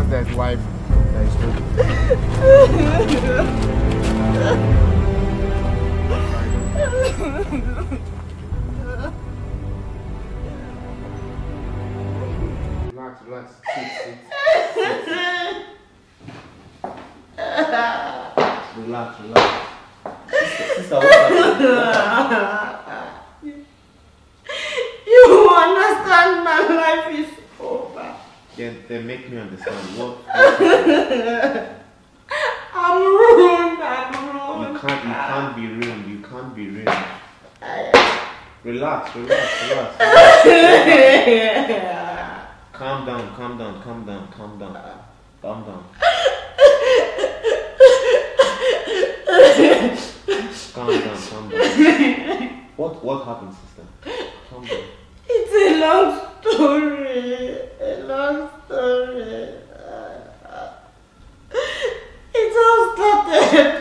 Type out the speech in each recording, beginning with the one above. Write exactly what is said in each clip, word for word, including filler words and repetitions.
once there's life, there is hope. Relax, relax. Sit, sit. Relax, relax. Sister, sister, what's happening? You understand my life is over. Then, then make me understand. What? I'm ruined. I'm ruined. You can't, you can't be ruined. You can't be ruined. Relax, relax, relax. Calm down, calm down, calm down, calm down. Calm down. Calm down, calm down. What what happened, sister? Calm down. It's a long story. A long story. It all started.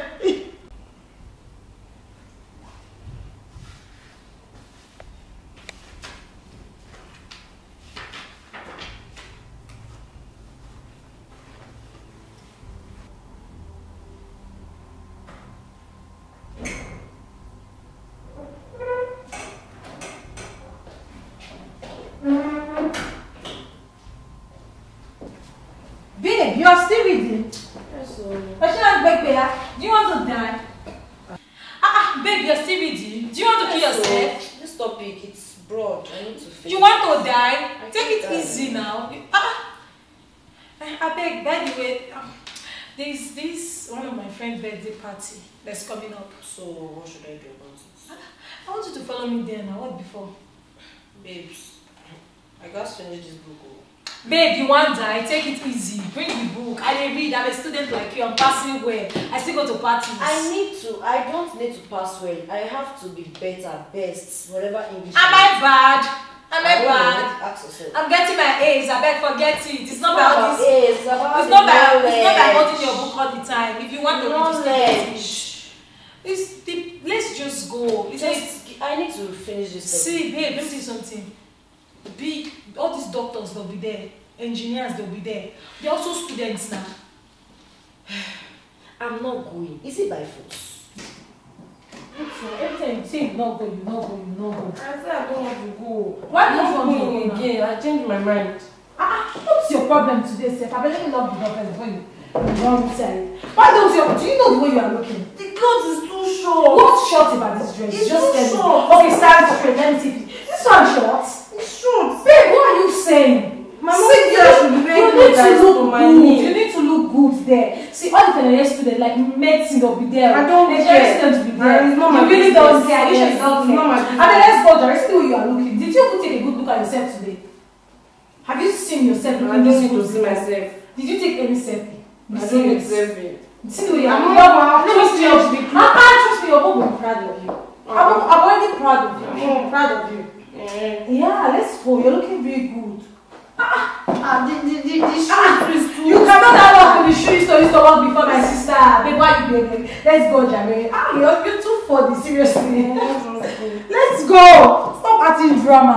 Babe, you are still reading? Yes, sir. I should have back there. Do you want to die? Ah, ah, babe, you are still reading. Do you want to kill Yes, yourself? sir. This topic, it's broad. I need to finish. You want to die? I Take can't it die. easy now. You- Ah, I beg, by the way, um, there's this one of my friend's birthday party that's coming up. So, what should I do about it? I want you to follow me there now. What before? Babes, I gotta finish this book. Oh. Babe, you want to die? Take it easy. Bring the book. I dey read. I'm a student like you. I'm passing well. I still go to parties. I need to, I don't need to pass well. I have to be better, best, whatever English. Am I bad? Am I I don't know. bad? Ask yourself. I'm getting my A's. I beg, forget it. It's not It's not about about this. A's, it's about It's the not about. It's not knowledge. about holding your book all the time. If you want to read, you still get it. Knowledge. It's the, let's just go. It's Just, I need to finish this. see, babe. Let me tell you something. Big, all these doctors they'll be there. Engineers they'll be there. They're also students now. I'm not going. Is it by force? Every time you say you not go, you not go, you not go. I said I don't want to go. Why don't you I'm want to not go going now? again. I changed my mind. Ah, what's your problem today, Seth? I better love the doctor before you wrong side. Why don't you? Do you know the way you are looking? The clothes is too short. What's short about this dress? It's Just too tell me. short. Okay, stand straight. Let me see. This one short. It's short. Babe, what are you saying? My mom See, said I should be wearing you clothes need that to is look to my good. knee. You need to look good there. See, all the N S students like medicine will be there. I don't Nigerian care. students will be Man, there. it's not you my really business. don't care. I wish Yes, I don't it's care. not my And then business. let's go there. See the way you are looking. Did you even take a good look at yourself today? Have you seen yourself I looking don't this need to good? see myself. Did you take any selfie? Be I don't serious. need selfie. See the way you are. I'm Your not- mom- let me trust me, change the your- clothes. Ah, ah, trust me, your mom will be proud of you. I'm, I'm already proud of you. I'm proud of you. Eh. Yeah, let's go. You're looking very good. Ah, the, the, the, the shoes Ah, is too you cannot have work in the shoe you used to work before my sister. Babe, why you doing it? Let's go, Jamie. Ah, you're, you're too funny, seriously. Let's go. Stop acting drama.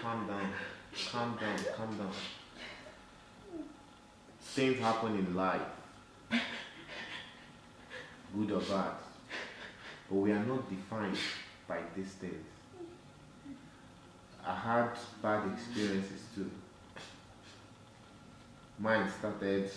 calm down, calm down, calm down. Things happen in life, good or bad, but we are not defined by these things. I had bad experiences too. Mine started.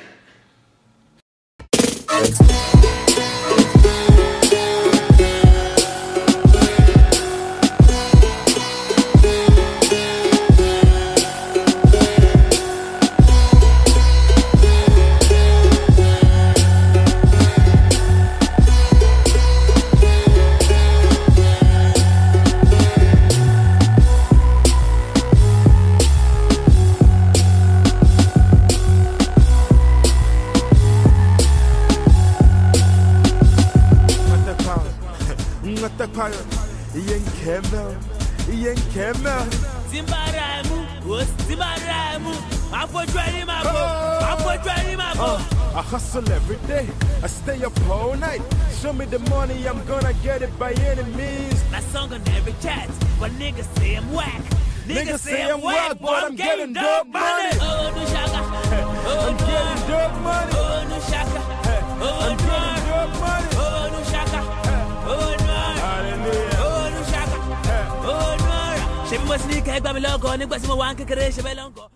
I hustle every day, I stay up all night. Show me the money, I'm gonna get it by any means. My song on every chat, but niggas say I'm whack. Niggas say I'm whack, but I'm getting dope money. Oh, no shaka. I'm getting dope money. Oh, no shaka. Oh, I'm getting dope money. Oh, no shaka. Oh, no. Hallelujah. Oh, no shaka. Oh, no. She must sneak egg by me logo, niggas say my one kick it, she belongo.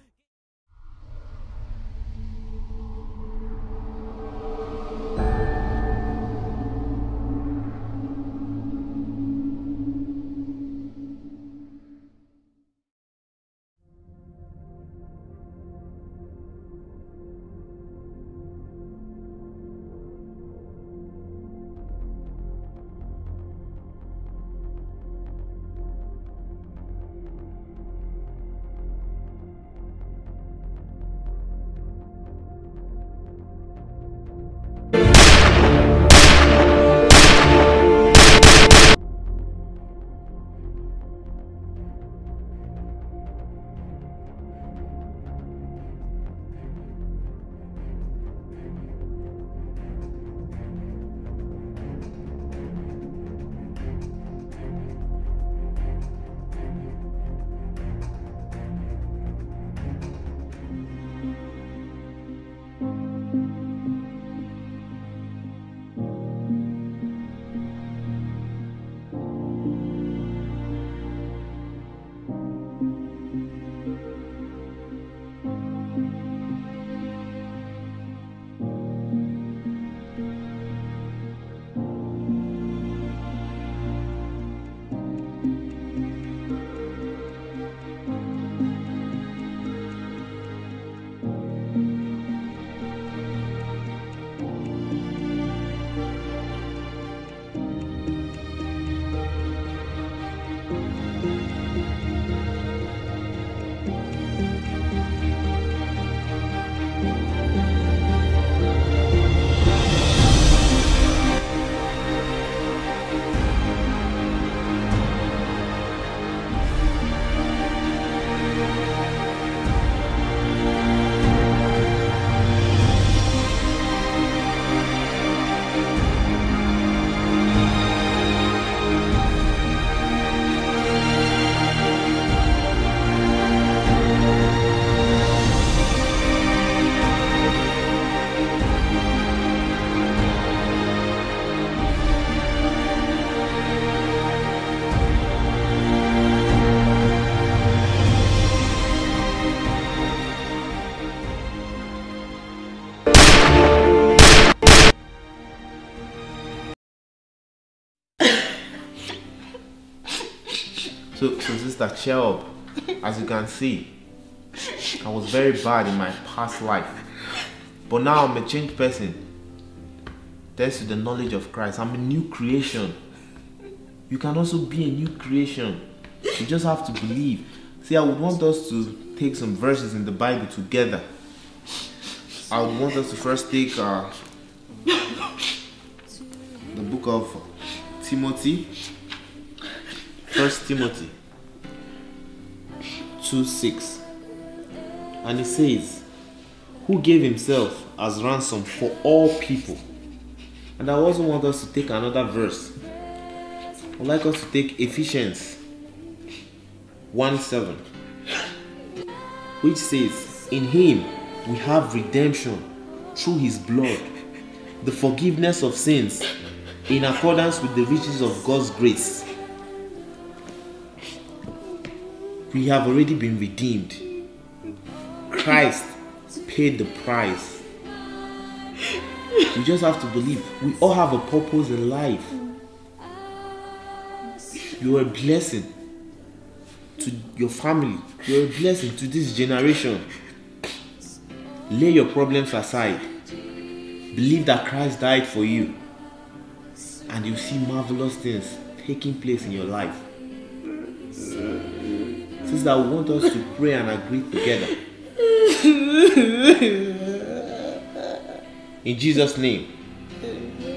So, so sister, cheer up. As you can see, I was very bad in my past life, but now I'm a changed person. Thanks to the knowledge of Christ, I'm a new creation. You can also be a new creation. You just have to believe. See, I would want us to take some verses in the Bible together. I would want us to first take uh, the book of Timothy. First Timothy two six, and it says, who gave himself as ransom for all people. And I also want us to take another verse. I'd like us to take Ephesians one seven, which says, in him we have redemption through his blood, the forgiveness of sins, in accordance with the riches of God's grace. We have already been redeemed. Christ paid the price. You just have to believe. We all have a purpose in life. You are a blessing to your family. You are a blessing to this generation. Lay your problems aside. Believe that Christ died for you, and you see marvelous things taking place in your life. Since I want us to pray and agree together. In Jesus' name.